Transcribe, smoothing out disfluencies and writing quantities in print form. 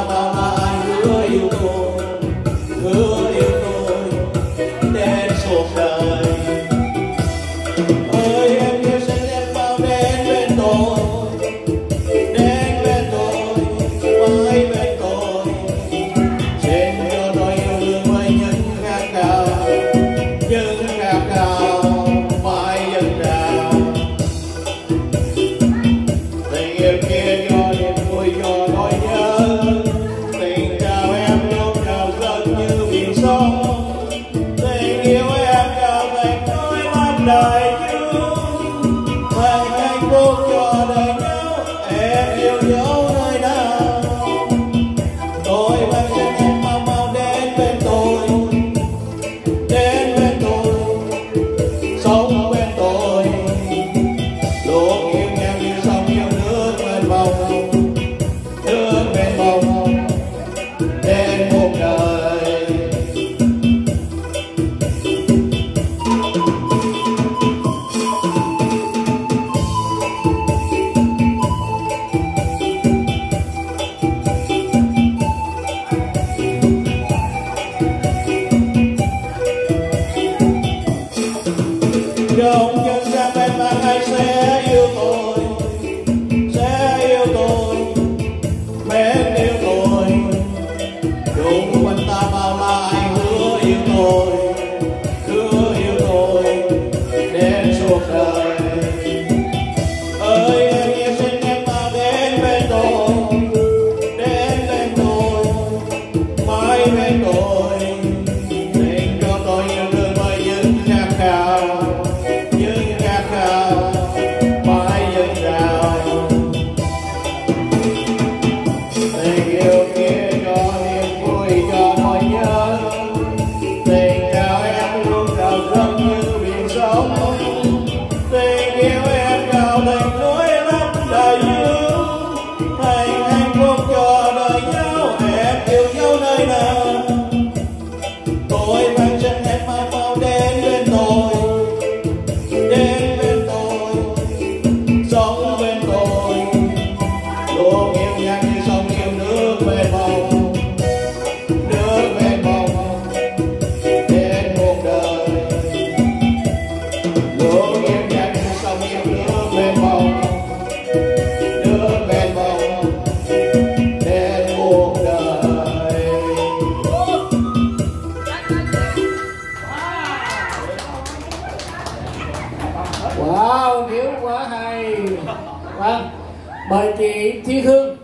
bao la anh hứa yêu tôi đến suốt đời. Ơi em yêu xinh em bao đến bên tôi mãi bên tôi, xin cho tôi yêu đương với những khát khao mãi dâng trào. Tình yêu kia cho niềm vui cho nỗi nhớ, tình chào em lúc nào dâng như biển sông, tình yêu em trao thành nỗi lắm đời chung, thành hạnh phúc cho đời nhau. Em yêu dấu nơi nào tôi vẫn xin em mau đến bên tôi sống bên tôi, luôn yêu em như sông yêu nước mênh mông đến một đời. Trong chân ra bên mà ai sẽ yêu tôi, mến yêu tôi, chung quanh ta bao la anh hứa yêu tôi đến suốt đời. Ơi em yêu xin em mau đến bên tôi mãi bên tôi, tình cho tôi yêu đương với những khát khao mãi dâng trào. Tình yêu kia cho niềm vui cho nỗi nhớ, tình chào em luôn trào dâng như biển sông, tình yêu em trào thành núi lắm đời dương, thành hạnh phúc cho đời nhau. Em yêu dấu nơi nào tôi vẫn xin em mau đến bên tôi sống bên tôi, luôn yêu nhau như sông yêu nước mênh mông đến một đời, luôn yêu nhau như sông yêu nước mênh mông đến một đời. Wow, Hiếu quá hay. Vâng, mời chị Thiên Hương.